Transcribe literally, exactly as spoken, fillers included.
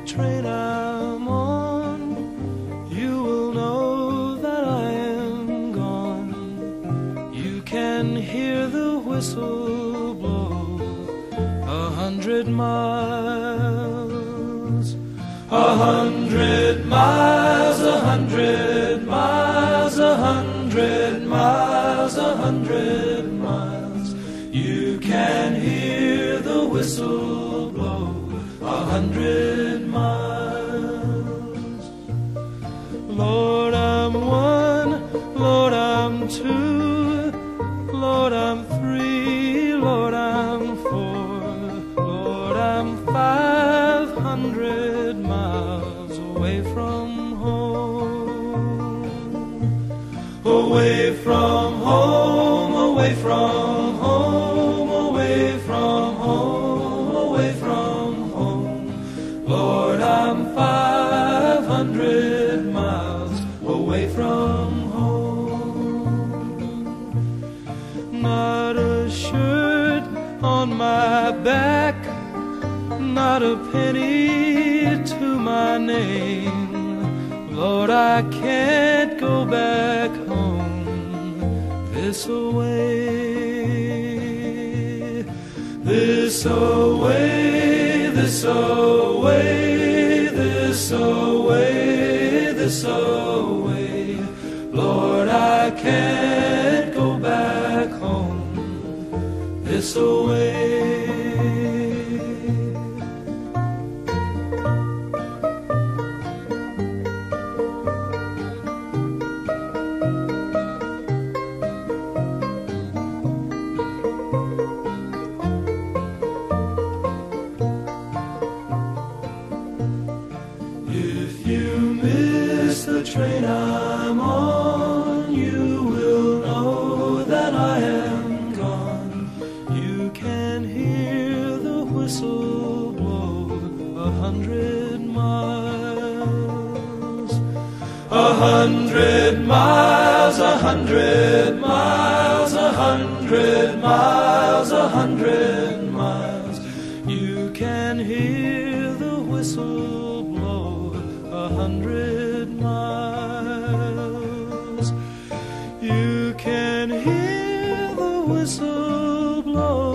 train I'm on, you will know that I am gone. You can hear the whistle blow a hundred miles, a hundred miles, a hundred miles, a hundred miles, a hundred miles. You can hear the whistle blow a hundred miles. Lord, I'm one, Lord, I'm two, Lord, I'm three, Lord, I'm four, Lord, I'm five hundred miles away from home, away from home, away from home, away from home, away from home. Lord, I'm five hundred miles away from home. Not a shirt on my back, not a penny to my name. Lord, I can't go back home this away, this away, this away, this away, this away. Lord, I can't go back home this away. If you miss the train I'm on, you will know that I am gone. You can hear the whistle blow a hundred miles, a hundred miles, a hundred miles, a hundred miles, a hundred miles. You can hear the whistle blow a hundred miles. You can hear the whistle blow